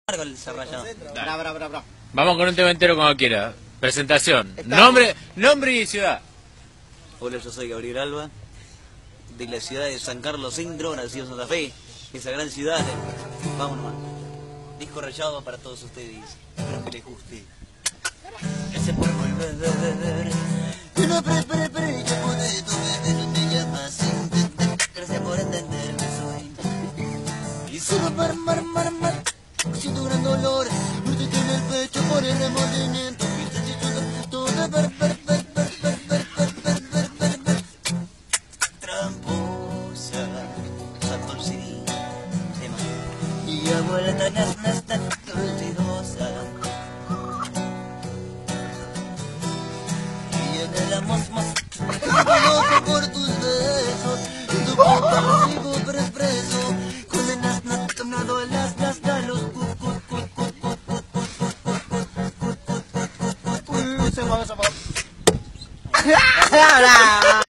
Con el cerrallado. Bra. Vamos con un tema entero cuando quiera. Presentación. Nombre y ciudad. Hola, yo soy Gabriel Alba, de la ciudad de San Carlos Centro, nacido en Santa Fe, esa gran ciudad. Vamos nomás. Disco rayado para todos ustedes. Espero que les guste. Gracias por volver. Gracias por entenderme, soy. Y solo siento gran dolor, muerte en el pecho por el remordimiento. Tramposa, salto el CD, y a vuelta tan olvidosa. Y en el amor loco por tus besos, en tu boca sigo preso, con el nas tomado las los Se va.